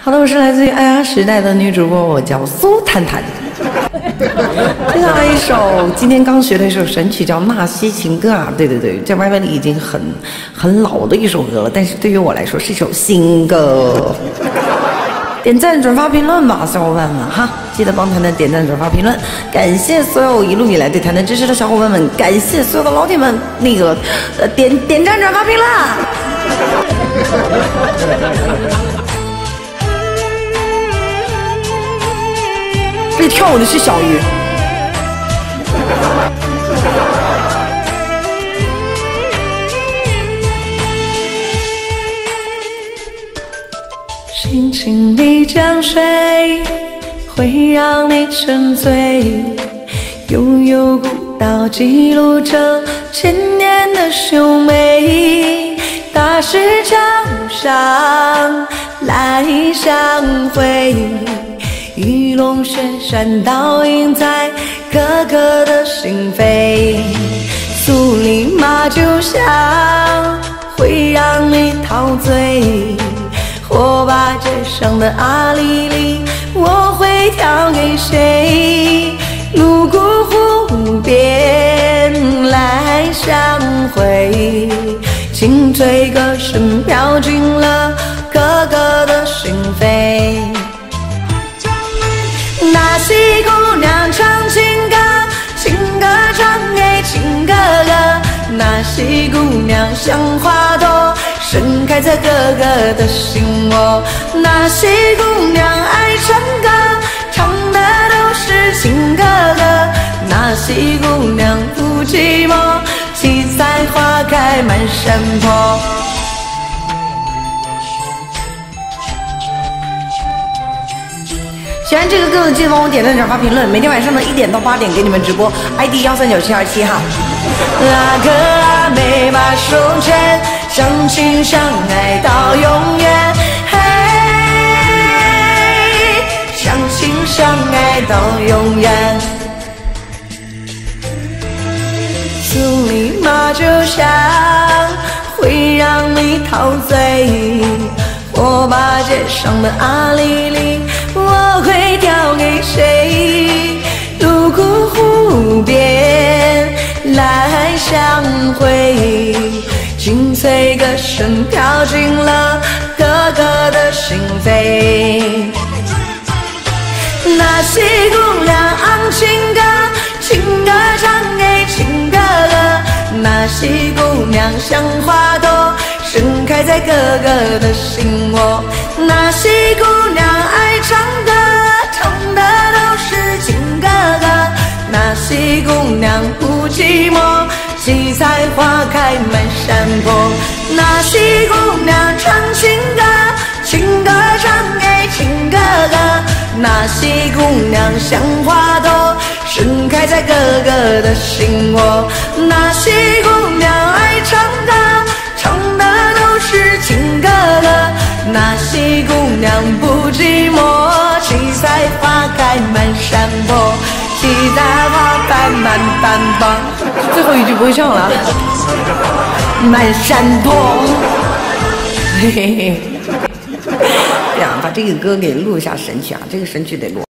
Hello， 我是来自于爱呀时代的女主播，我叫苏谈谈。接下来一首今天刚学的一首神曲，叫《纳西情歌》啊。对，在 YY 里已经很老的一首歌了，但是对于我来说是一首新歌。点赞、转发、评论吧，小伙伴们哈！记得帮谈谈点赞、转发、评论。感谢所有一路以来对谈谈支持的小伙伴们，感谢所有的老铁们，那个点赞、转发、评论。这跳舞的是小鱼。轻轻的江水会让你沉醉，悠悠古道记录着千年的秀美。大石桥上来相会，玉龙雪山倒映在哥哥的心扉。苏里马就像会让你陶醉，火把街上的阿里里，我会跳给谁？泸沽湖边来相会，清脆歌声飘进了哥哥的心扉。纳西姑娘唱情歌，情歌唱给情哥哥。纳西姑娘像花朵，盛开在哥哥的心窝。纳西姑娘爱唱歌，唱的都是情哥哥。纳西姑娘不寂寞，七彩花开满山坡。喜欢这个歌的记得帮我点赞、转发、评论。每天晚上的1点到8点给你们直播 ，ID 139727哈。那个阿妹把手牵，相亲相爱到永远，嘿，相亲相爱到永远。苏里马就像会让你陶醉，火把街上的阿里里，我会跳给谁？泸沽湖边来相会，清脆歌声飘进了哥哥的心扉。纳西姑娘昂情歌，情歌唱给情哥哥。纳西姑娘像花朵，盛开在哥哥的心窝。纳西姑娘爱唱歌，唱的都是情哥哥。纳西姑娘不寂寞，七彩花开满山坡。纳西姑娘唱情歌，情歌唱给情哥哥。纳西姑娘像花朵，盛开在哥哥的心窝。纳西姑娘爱唱歌，唱的都是情哥哥。纳西姑娘不寂寞，七彩花开满山坡。七彩花开满山坡，最后一句不会唱了。满山坡，嘿嘿嘿。这样把这个歌给录一下神曲啊，这个神曲得录。